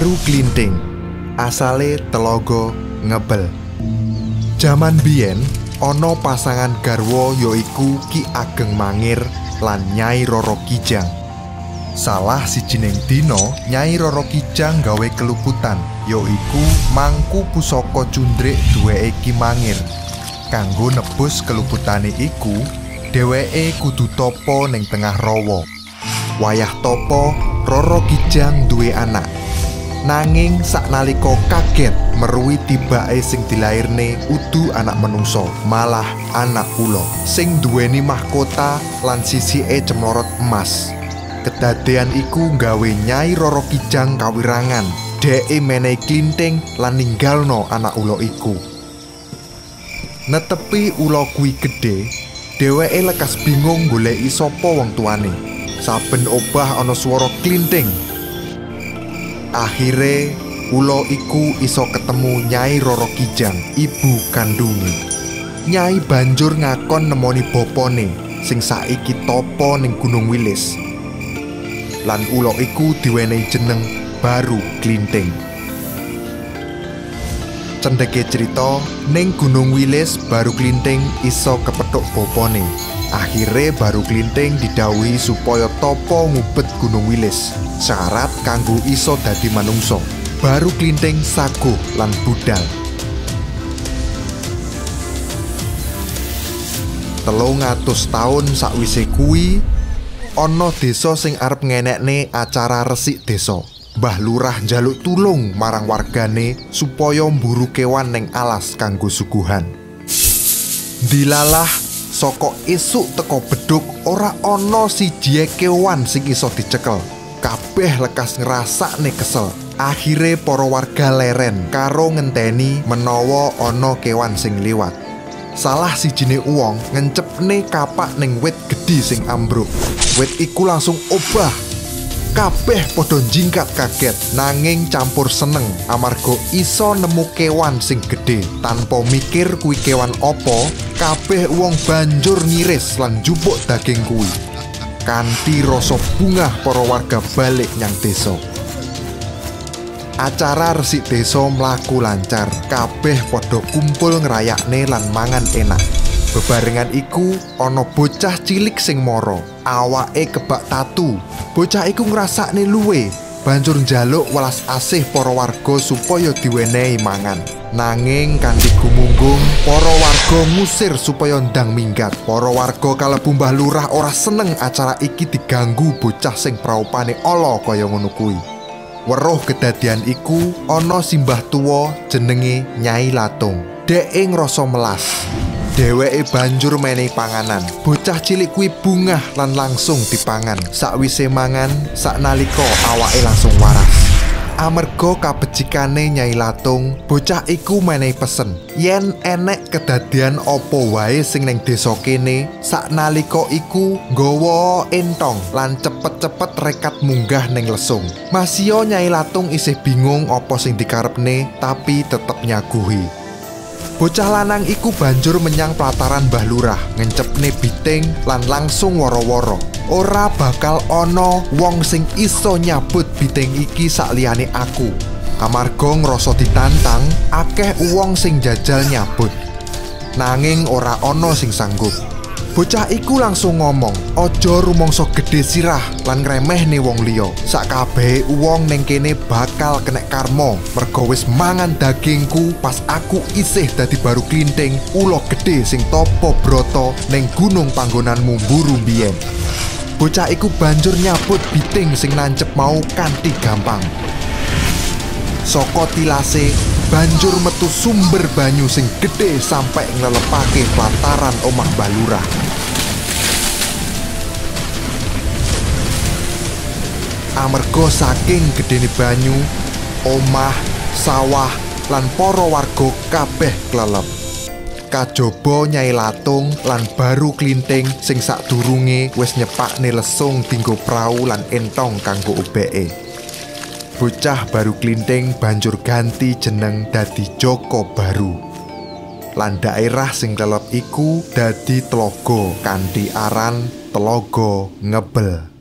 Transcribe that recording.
Baru Klinting, asale Telaga Ngebel. Jaman biyen ana pasangan garwa yaiku Ki Ageng Mangir lan Nyai Roro Kijang. Salah sijining dina Nyai Roro Kijang gawe keluputan yaiku mangku pusaka cundrik duweke Ki Mangir. Kanggo nebus keluputane iku, dheweke kudu tapa ning tengah rawa. Wayah tapa, Roro Kijang duwe anak. Nanging saknalika kaget meruwi tibake sing dilairne udu anak menungso, malah anak ula sing duweni mahkota lan sisike cemlorot emas. Kedadean iku nggawe Nyai Roro Kijang kawirangan. Dheke menehi Klinting lan ninggalno anak ula iku. Netepi ula kuwi gedhe, dheweke lekas bingung goleki sapa wong tuane. Saben obah ana swara Klinting. Akhire ula iku iso ketemu Nyai Roro Kijang, ibu kandunge. Nyai banjur ngakon nemoni bapane sing saiki tapa ning Gunung Wilis. Lan ula iku diwenehi jeneng Baru Klinting. Cendheke crita, ning Gunung Wilis Baru Klinting iso kepethuk bapane. Akhire Baru Klinting didhawuhi supaya tapa ngubet Gunung Wilis. Syarat kanggo iso dadi manungsa. Baru Klinting saguh lan budal. 300 taun sakwise kuwi, ana desa sing arep ngenekne acara resik desa. Mbah Lurah njaluk tulung marang wargane supaya mburu kewan ning alas kanggo suguhan. Dilalah saka esuk teko beduk ora ana siji kewan sing iso dicekel. Kabeh lekas ngrasakne kesel. Akhire para warga leren karo ngenteni menawa ana kewan sing liwat. Salah sijine wong ngencepne kapak ning wit gedhi sing ambruk. Wit iku langsung obah. Kabeh padha jingkat kaget nanging campur seneng amarga iso nemu kewan sing gedhe. Tanpa mikir kuwi kewan apa, kabeh wong banjur ngiris lan njupuk daging kuwi. Kanthi rasa bungah para warga balik nyang desa. Acara resik desa mlaku lancar. Kabeh padha kumpul ngrayakne lan mangan enak. Bebarengan iku ana bocah cilik sing mara, awake kebak tatu. Bocah iku ngrasakne luwe, banjur njaluk welas asih para warga supaya diwenehi mangan. Nanging kanthi gumunggung, para warga ngusir supaya ndang minggat. Para warga kalebu Mbah Lurah ora seneng acara iki diganggu bocah sing praupane ala kaya ngono kuwi. Weruh kedadian iku, ana simbah tuwa jenenge Nyai Latung. Dheke ngrasa melas. Dheweke banjur menehi panganan. Bocah cilik kuwi bungah lan langsung dipangan. Sakwise mangan, saknalika awake langsung waras. Amarga kabecikane Nyai Latung, bocah iku menehi pesen yen enek kedadian apa wae sing ning desa kene, saknalika iku nggawa entong lan cepet-cepet rekat munggah ning lesung. Masio Nyai Latung isih bingung apa sing dikarepne, tapi tetep nyaguhi. Bocah lanang iku banjur menyang pelataran Mbah Lurah, ngencepne biting lan langsung woro-woro. Ora bakal ana wong sing iso nyabut biting iki sakliyane aku. Amarga ngrasa ditantang, akeh wong sing jajal nyabut. Nanging ora ana sing sanggup. Bocah iku langsung ngomong, "Aja rumangsa gedhe sirah lan ngremehne wong liya. Sakabehe wong ning kene bakal kenek karma merga wis mangan dagingku pas aku isih dadi Baru Klinting, ula gedhe sing tapa brata ning gunung panggonanmu mburu mbiyen." Bocah iku banjur nyabut biting sing nancep mau kanthi gampang. Saka tilase banjur metu sumber banyu sing gedhe sampai nglelepake pelataran omah Mbah Lurah. Amarga saking gedene banyu, omah, sawah lan para warga kabeh klelep. Kajaba Nyai Latung lan Baru Klinting sing sadurunge wis nyepakne lesung dinggo prau lan entong kanggo obeke. Bocah Baru Klinting banjur ganti jeneng dadi Joko Baru. Lan daerah sing kelep iku dadi Telaga kanthi aran Telaga Ngebel.